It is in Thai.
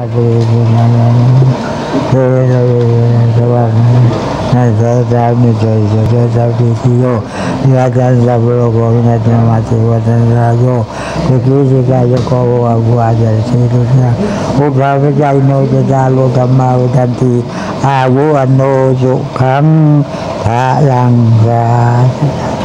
ปุรินันเทโลสวะนัสสะมิเตจะสัพพิติโยยะจันสัพพโลกวินัสมาเทวทันราโยวิกิสิกายโกวะกุอาจารสิรุสะอุปาวิจัยโนจจาโลกัมมาวิทันติอาวุอโนสุขังภะลังกา